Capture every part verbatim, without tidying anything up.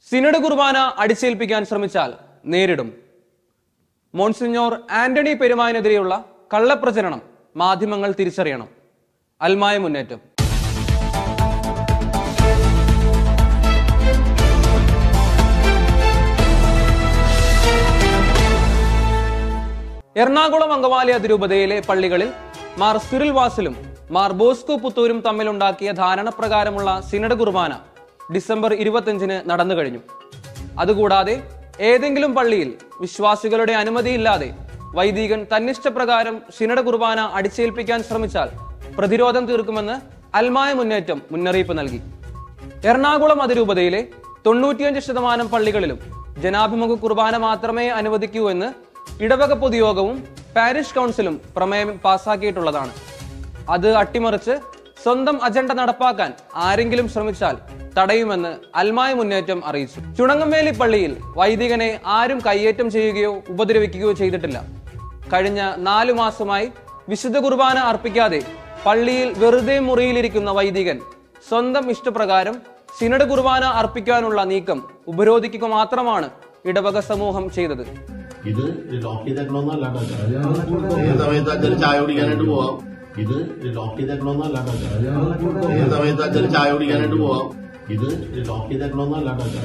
Synod കുർബാന അടിച്ചേൽപ്പിക്കാൻ ശ്രമിച്ചാൽ നേരിടും. മോൺസിഞ്ഞോർ ആന്റണി പെരുമാനെതിരെയുള്ള കള്ളപ്രചരണം മാധ്യമങ്ങൾ തിരിച്ചറിയണം. അൽമായ മുന്നേറ്റം. എറണാകുളം അങ്കമാലി അതിരൂപതയിലെ പള്ളികളിൽ മാർ സിറിൽ വാസിലും മാർ ബോസ്കോ പുത്തൂരും തമ്മിലുണ്ടാക്കിയ ധാരണപ്രകാരമുള്ള സിനഡ് കുർബാന ഡിസംബർ ഇരുപത്തിയഞ്ചിന് നടന്നു കഴിഞ്ഞു. അതുകൂടാതെ ഏതെങ്കിലും പള്ളിയിൽ വിശ്വാസികളുടെ അനുമതിയില്ലാതെ വൈദികൻ തന്നിഷ്ടപ്രകാരം സിനഡ് കുർബാന അടിച്ചേൽപ്പിക്കാൻ ശ്രമിച്ചാൽ പ്രതിരോധം തീർക്കുമെന്ന് അൽമായ മുന്നേറ്റം മുന്നറിയിപ്പ് നൽകി. എറണാകുളം അതിരൂപതയിലെ തൊണ്ണൂറ്റിയഞ്ച് ശതമാനം പള്ളികളിലും ജനാഭിമുഖ കുർബാന മാത്രമേ അനുവദിക്കൂ എന്ന് ഇടവക പൊതുയോഗവും പാരിഷ് കൗൺസിലും പ്രമേയം പാസാക്കിയിട്ടുള്ളതാണ്. അത് അട്ടിമറിച്ച് സ്വന്തം അജണ്ട നടപ്പാക്കാൻ ആരെങ്കിലും ശ്രമിച്ചാൽ തടയുമെന്ന് അൽമായ മുന്നേറ്റം അറിയിച്ചു. ചുണങ്ങംവേലി പള്ളിയിൽ വൈദികനെ ആരും കയ്യേറ്റം ചെയ്യുകയോ ഉപദ്രവിക്കുകയോ ചെയ്തിട്ടില്ല. കഴിഞ്ഞ നാലു മാസമായി വിശുദ്ധ കുർബാന അർപ്പിക്കാതെ പള്ളിയിൽ വെറുതെ മുറിയിലിരിക്കുന്ന വൈദികൻ സ്വന്തം ഇഷ്ടപ്രകാരം സിനഡ് കുർബാന അർപ്പിക്കാനുള്ള നീക്കം ഉപരോധിക്കുക മാത്രമാണ് ഇടവക സമൂഹം ചെയ്തത്. ഇത് ലോക്ക് ചെയ്തേക്കണമെന്നല്ല സമയത്ത് അച്ഛന് ചായ കുടിക്കാനായിട്ട് പോവാം. ഇത് ലോക്ക് ചെയ്തേക്കണമെന്നല്ല സമയത്ത് അച്ഛന് ചായ കുടിക്കാനായിട്ട് പോവാം. ഇത് ലോക്ക് ചെയ്തേക്കണമെന്നല്ല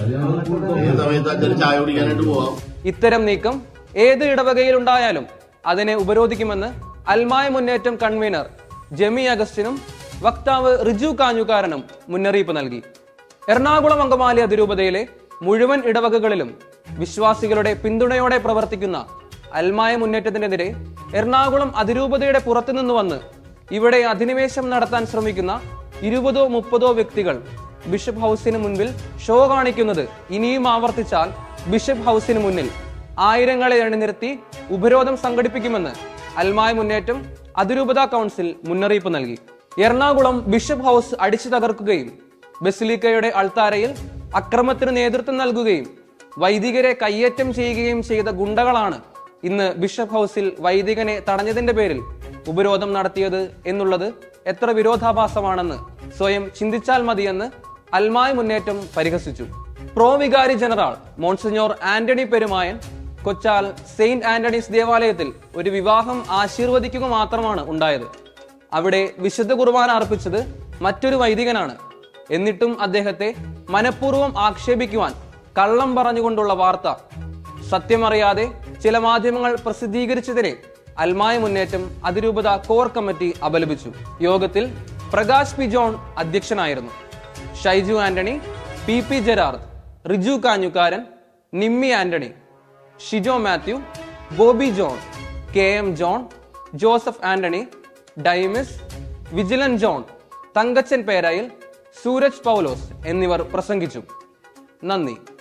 സമയത്ത് അച്ഛന് ചായ കുടിക്കാനായിട്ട് പോവാം. ഇത്തരം നീക്കം ഏത് ഇടവകയിൽ ഉണ്ടായാലും അതിനെ ഉപരോധിക്കുമെന്ന് അൽമായ മുന്നേറ്റം കൺവീനർ ജെമി അഗസ്റ്റിനും വക്താവ് റിജു കാഞ്ഞുകാരനും മുന്നറിയിപ്പ് നൽകി. എറണാകുളം അങ്കമാലി അതിരൂപതയിലെ മുഴുവൻ ഇടവകകളിലും വിശ്വാസികളുടെ പിന്തുണയോടെ പ്രവർത്തിക്കുന്ന അൽമായ മുന്നേറ്റത്തിനെതിരെ എറണാകുളം അതിരൂപതയുടെ പുറത്തുനിന്ന് വന്ന് ഇവിടെ അധിനിവേശം നടത്താൻ ശ്രമിക്കുന്ന ഇരുപതോ മുപ്പതോ വ്യക്തികൾ ബിഷപ്പ് ഹൗസിന് മുൻപിൽ ഷോ കാണിക്കുന്നത് ഇനിയും ആവർത്തിച്ചാൽ ബിഷപ്പ് ഹൗസിന് മുന്നിൽ ആയിരങ്ങളെ അണിനിരത്തി ഉപരോധം സംഘടിപ്പിക്കുമെന്ന് അൽമായ മുന്നേറ്റം അതിരൂപത കൗൺസിൽ മുന്നറിയിപ്പ് നൽകി. എറണാകുളം ബിഷപ്പ് ഹൗസ് അടിച്ചു തകർക്കുകയും ബസിലിക്കയുടെ അൾത്താരയിൽ അക്രമത്തിന് നേതൃത്വം നൽകുകയും വൈദികരെ കയ്യേറ്റം ചെയ്യുകയും ചെയ്ത ഗുണ്ടകളാണ് ഇന്ന് ബിഷപ്പ് ഹൗസിൽ വൈദികനെ തടഞ്ഞതിന്റെ പേരിൽ ഉപരോധം നടത്തിയത് എന്നുള്ളത് എത്ര വിരോധാഭാസമാണെന്ന് സ്വയം ചിന്തിച്ചാൽ മതിയെന്ന് അൽമായ മുന്നേറ്റം പരിഹസിച്ചു. Pro vicar general monsignor Antony Perumayan Kochal saint Antony's ദേവാലയത്തിൽ ഒരു വിവാഹം ആശീർവദിക്കുക മാത്രമാണ് ഉണ്ടായത്. അവിടെ വിശുദ്ധ കുർബാന അർപ്പിച്ചത് മറ്റൊരു വൈദികനാണ്. എന്നിട്ടും അദ്ദേഹത്തെ മനഃപൂർവ്വം ആക്ഷേപിക്കുവാൻ കള്ളം പറഞ്ഞുകൊണ്ടുള്ള വാർത്ത സത്യമറിയാതെ ചില മാധ്യമങ്ങൾ പ്രസിദ്ധീകരിച്ചതിനെ അൽമായ മുന്നേറ്റം അതിരൂപത കോർ കമ്മിറ്റി അപലപിച്ചു. യോഗത്തിൽ പ്രകാശ് പി ജോൺ അധ്യക്ഷനായിരുന്നു. Shaiju Antony, P P Gerard, Riju Kanjukaran, Nimmi Antony, Shijo Mathew, Bobby John, K M John, Joseph Antony, Dymis, Vijilan John, Thankachan Perayil, Sooraj Paulose എന്നിവർ പ്രസംഗിച്ചു. നന്ദി.